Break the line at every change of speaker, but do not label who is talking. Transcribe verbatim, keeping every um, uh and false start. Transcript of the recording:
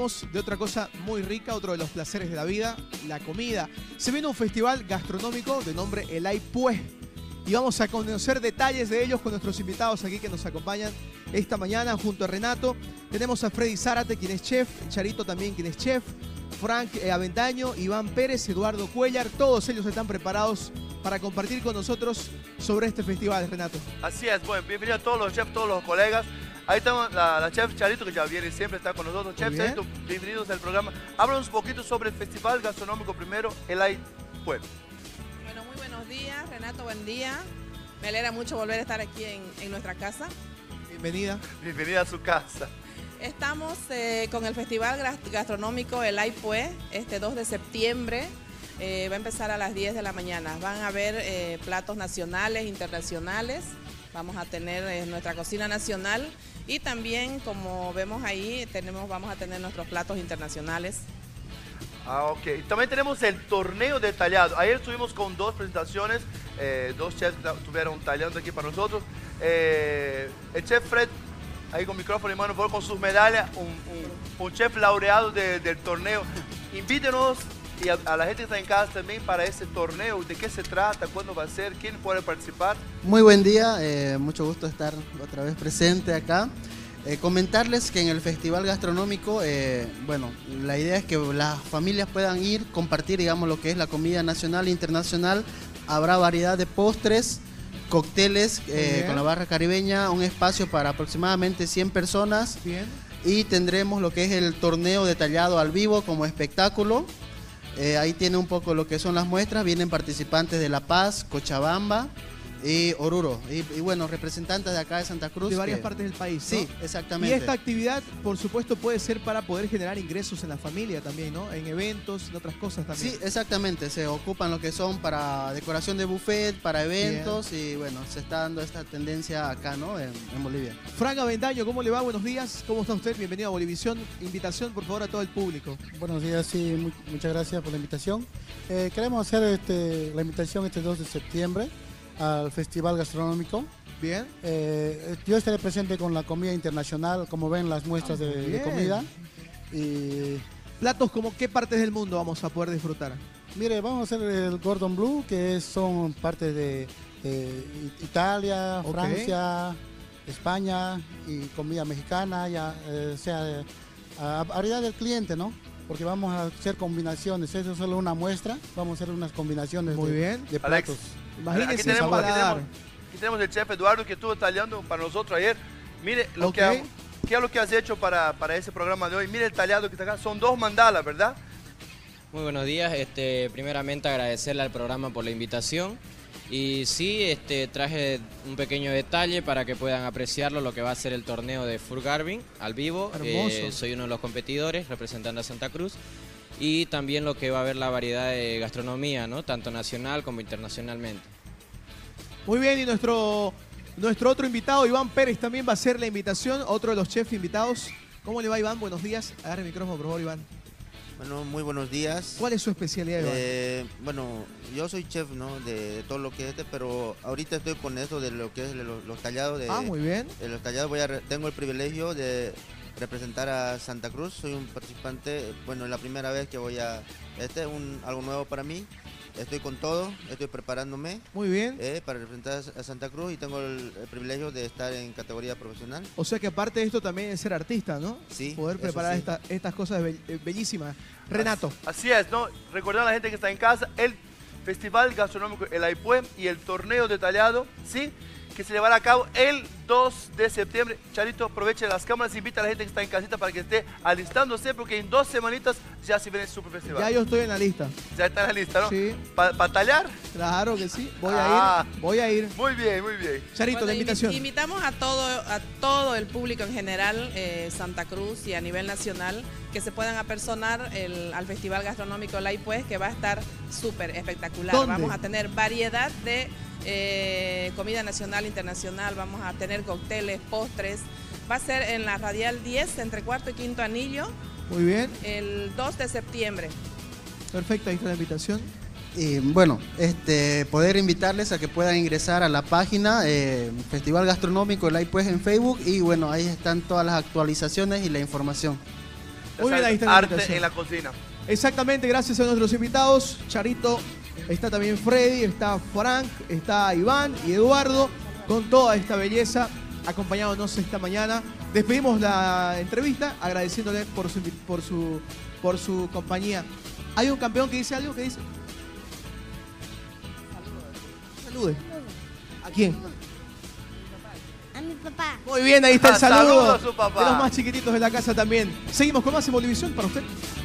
hablamos de otra cosa muy rica, otro de los placeres de la vida, la comida. Se viene un festival gastronómico de nombre El Aipue y vamos a conocer detalles de ellos con nuestros invitados aquí que nos acompañan esta mañana junto a Renato. Tenemos a Freddy Zárate, quien es chef, Charito también, quien es chef, Frank eh, Avendaño, Iván Pérez, Eduardo Cuellar, todos ellos están preparados para compartir con nosotros sobre este festival, Renato.
Así es, bueno, bienvenido a todos los chefs, todos los colegas. Ahí estamos la, la chef Charito, que ya viene siempre, está con nosotros. Chef Charito, bienvenidos al programa. Háblanos un poquito sobre el festival gastronómico primero, El Aipue.
Bueno, muy buenos días, Renato, buen día. Me alegra mucho volver a estar aquí en, en nuestra casa.
Bienvenida.
Bienvenida a su casa.
Estamos eh, con el festival gastronómico El Aipue, este dos de septiembre. Eh, va a empezar a las diez de la mañana. Van a haber eh, platos nacionales, internacionales. Vamos a tener eh, nuestra cocina nacional y también, como vemos ahí, tenemos, vamos a tener nuestros platos internacionales.
Ah, ok. También tenemos el torneo detallado. Ayer estuvimos con dos presentaciones, eh, dos chefs estuvieron tallando aquí para nosotros. Eh, el chef Fred, ahí con micrófono en mano, por con sus medallas, un, un, un chef laureado de, del torneo. Invítenos y a, a la gente que está en casa también para ese torneo. ¿De qué se trata? ¿Cuándo va a ser? ¿Quién puede participar?
Muy buen día, eh, mucho gusto estar otra vez presente acá. Eh, comentarles que en el Festival Gastronómico, eh, bueno, la idea es que las familias puedan ir, compartir, digamos, lo que es la comida nacional e internacional. Habrá variedad de postres, cócteles eh, con la barra caribeña, un espacio para aproximadamente cien personas.
Bien.
Y tendremos lo que es el torneo detallado al vivo como espectáculo. Eh, ahí tiene un poco lo que son las muestras, vienen participantes de La Paz, Cochabamba y Oruro. Y, y bueno, representantes de acá de Santa Cruz.
De varias
que...
partes del país, ¿no?
Sí, exactamente.
Y esta actividad, por supuesto, puede ser para poder generar ingresos en la familia también, ¿no? En eventos, en otras cosas también.
Sí, exactamente. Se ocupan lo que son para decoración de buffet, para eventos. Bien. Y bueno, se está dando esta tendencia acá, ¿no? En, en Bolivia.
Frank Avendaño, ¿cómo le va? Buenos días. ¿Cómo está usted? Bienvenido a Bolivisión. Invitación, por favor, a todo el público.
Buenos días, sí, muy, muchas gracias por la invitación. Eh, queremos hacer este, la invitación este dos de septiembre al Festival Gastronómico.
Bien.
Eh, yo estaré presente con la comida internacional, como ven las muestras ah, de, de comida. Y
platos como qué partes del mundo vamos a poder disfrutar.
Mire, vamos a hacer el Gordon Bleu, que es, son partes de eh, Italia, okay. Francia, España y comida mexicana, ya eh, sea a variedad del cliente, ¿no? Porque vamos a hacer combinaciones, eso es solo una muestra, vamos a hacer unas combinaciones
Muy
de,
bien.
de platos.
Imagínense,
aquí tenemos, aquí, tenemos, aquí tenemos el chef Eduardo que estuvo tallando para nosotros ayer. Mire lo okay. que, ¿qué es lo que has hecho para, para ese programa de hoy? Mire el tallado que está acá, son dos mandalas, ¿verdad?
Muy buenos días, este, primeramente agradecerle al programa por la invitación. Y sí, este, traje un pequeño detalle para que puedan apreciarlo, lo que va a ser el torneo de Furgarvin al vivo. Eh, soy uno de los competidores representando a Santa Cruz. Y también lo que va a haber la variedad de gastronomía, ¿no? Tanto nacional como internacionalmente.
Muy bien, y nuestro, nuestro otro invitado, Iván Pérez, también va a hacer la invitación, otro de los chefs invitados. ¿Cómo le va, Iván? Buenos días. Agarre el micrófono, por favor, Iván.
Bueno, muy buenos días.
¿Cuál es su especialidad, Iván?
Eh, bueno, yo soy chef, ¿no? De, de todo lo que es este, pero ahorita estoy con eso de lo que es los, los tallados. De,
ah, muy bien.
De los tallados voy a, tengo el privilegio de representar a Santa Cruz. Soy un participante, bueno, es la primera vez que voy a, este es un, algo nuevo para mí. Estoy con todo, estoy preparándome.
Muy bien.
Eh, para representar a Santa Cruz y tengo el, el privilegio de estar en categoría profesional.
O sea que aparte de esto también es ser artista, ¿no?
Sí.
Poder preparar
sí.
esta, estas cosas be bellísimas. Renato.
Así es, ¿no? Recordar a la gente que está en casa, el Festival Gastronómico El Aipue y el torneo detallado, ¿sí? Que se llevará a cabo el dos de septiembre. Charito, aproveche las cámaras, invita a la gente que está en casita para que esté alistándose, porque en dos semanitas ya se viene el Super Festival.
Ya yo estoy en la lista.
Ya está en la lista, ¿no?
Sí.
¿Para pa tallar?
Claro que sí. Voy
ah,
a ir. Voy a ir.
Muy bien, muy bien.
Charito,
bueno,
la invitación.
Invitamos a todo, a todo el público en general, eh, Santa Cruz y a nivel nacional, que se puedan apersonar el, al Festival Gastronómico El Aipue, que va a estar súper espectacular.
¿Dónde?
Vamos a tener variedad de eh, comida nacional, internacional, vamos a tener cócteles, postres. Va a ser en la Radial diez, entre cuarto y quinto anillo.
Muy bien.
El dos de septiembre.
Perfecto, ahí está la invitación.
Y bueno, este, poder invitarles a que puedan ingresar a la página eh, Festival Gastronómico El Aipue en Facebook y bueno, ahí están todas las actualizaciones y la información.
Ya
Muy bien,
sabes,
ahí está la
arte
invitación.
en la cocina.
Exactamente, gracias a nuestros invitados. Charito, está también Freddy, está Frank, está Iván y Eduardo, con toda esta belleza, acompañándonos esta mañana. Despedimos la entrevista agradeciéndole por su, por su, por su compañía. ¿Hay un campeón que dice algo? ¿Qué dice? Salude. ¿A quién?
A mi papá.
Muy bien, ahí está el
Saludos
saludo
a su papá.
de los más chiquititos de la casa también. Seguimos con más en Bolivisión para usted.